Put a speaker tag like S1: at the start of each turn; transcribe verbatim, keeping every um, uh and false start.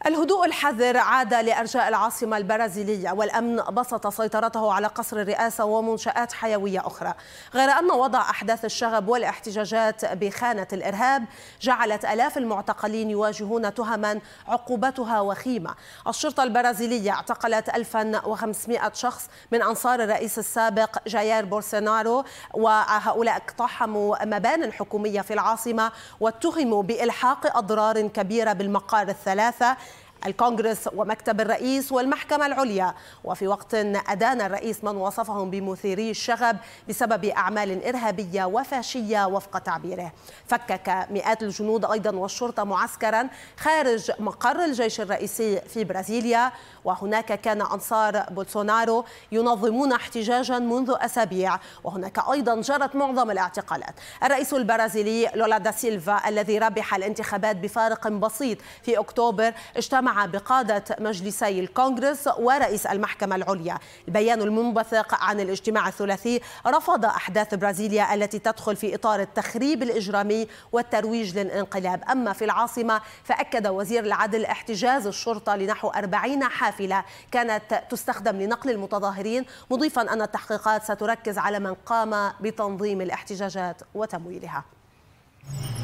S1: الهدوء الحذر عاد لأرجاء العاصمة البرازيلية، والأمن بسط سيطرته على قصر الرئاسة ومنشآت حيوية أخرى، غير أن وضع أحداث الشغب والاحتجاجات بخانة الإرهاب جعلت آلاف المعتقلين يواجهون تهما عقوبتها وخيمة. الشرطة البرازيلية اعتقلت ألفا وخمسمائة شخص من أنصار الرئيس السابق جاير بولسونارو، وهؤلاء اقتحموا مبانٍ حكومية في العاصمة واتهموا بإلحاق أضرار كبيرة بالمقار الثلاثة: الكونغرس ومكتب الرئيس والمحكمة العليا. وفي وقت أدان الرئيس من وصفهم بمثيري الشغب بسبب أعمال إرهابية وفاشية وفق تعبيره. فكك مئات الجنود أيضا والشرطة معسكرا خارج مقر الجيش الرئيسي في برازيليا، وهناك كان أنصار بولسونارو ينظمون احتجاجا منذ أسابيع، وهناك أيضا جرت معظم الاعتقالات. الرئيس البرازيلي لولا دا سيلفا الذي ربح الانتخابات بفارق بسيط في أكتوبر اجتمع بقادة مجلسي الكونغرس ورئيس المحكمة العليا. البيان المنبثق عن الاجتماع الثلاثي رفض أحداث برازيليا التي تدخل في إطار التخريب الإجرامي والترويج للانقلاب. أما في العاصمة فأكد وزير العدل احتجاز الشرطة لنحو أربعين حافلة كانت تستخدم لنقل المتظاهرين، مضيفا أن التحقيقات ستركز على من قام بتنظيم الاحتجاجات وتمويلها.